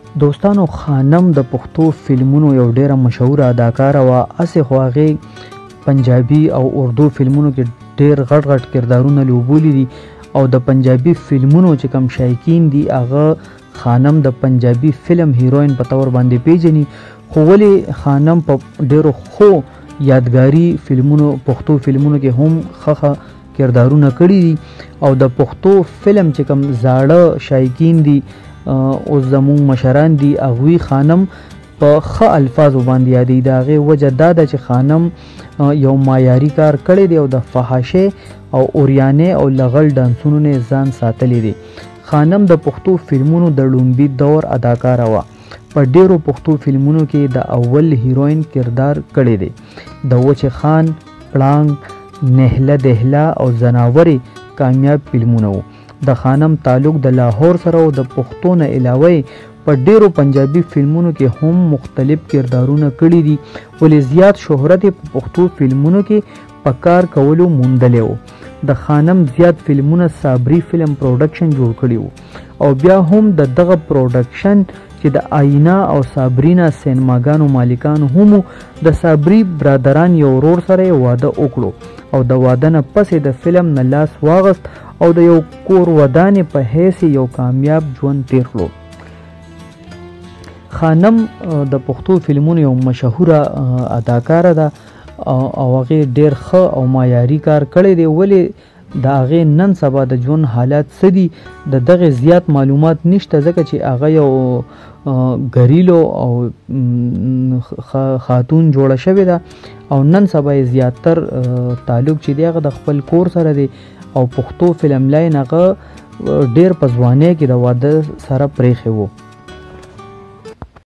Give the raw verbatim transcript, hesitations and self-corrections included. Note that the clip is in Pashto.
دوستانو خانم د پښتو فلمونو یو ډیره مشهوره اداکاره وه. هسې خو هغې پنجابي او اردو فلمونو کې ډیر غټ غټ کردارونه لوبولی دي او د پنجابي فلمونو چې کم شایقین دي هغه خانم د پنجابي فلم هیروین په طور باندې پیژني. خو ولې خانم په ډیرو خو یادګاري فلمونو پښتو فلمونو کې هم ښه کردارونه کړي دي او د پښتو فلم چې کم زاړه شایقین دي اوس زموږ مشران دي هغوی خانم په ښه الفاظو باندې یادوي. د هغې وجه دا ده چې خانم یو معیاري کار کړی دی او د فحاشۍ او اوریانۍ او لغړ ډانسونو نه ځان ساتلی دی. خانم د پښتو فلمونو د لومبي دور اداکاره وه. په ډیرو پښتو فلمونو کې د اول هیروین کردار کړی دی. د وچ خان، پړانګ، نهله دهله او زناورې کامیاب فلمونه وو. د خانم تعلق د لاهور سره او د پښتو نه علاوه په ډیرو پنجابي فلمونو کې هم مختلف کردارونه کړي دي ولې زیات شهرت په پښتو فلمونو کې په کار کولو موندلی و. د خانم زیات فلمونه صابري فلم پروډکشن جوړ کړي وو او بیا هم د دغه پروډکشن چې د آینا او صابرینا سینماګانو مالکان هم د صابري برادران یو ورور سره واده وکړو او د واده نه پسې د فلم نه لاس واغست او د یو کور ودانې په حیث یو کامیاب ژوند تیر کړو. خانم د پښتو فلمونو یو مشهوره اداکاره ده او هغې ډیر ښه او معیاري کار کړی دی. ولې د هغې نن سبا د ژوند حالات څه دي د دغې زیات معلومات نشته ځکه چې هغه یو ګریلو او خاتون جوړه شوې ده او نن سبا یې زیاتر تعلق چې دی هغه د خپل کور سره دی او پښتو فلم لاین هغه ډیر په ځوانۍ کې د واده سره پرېښی و.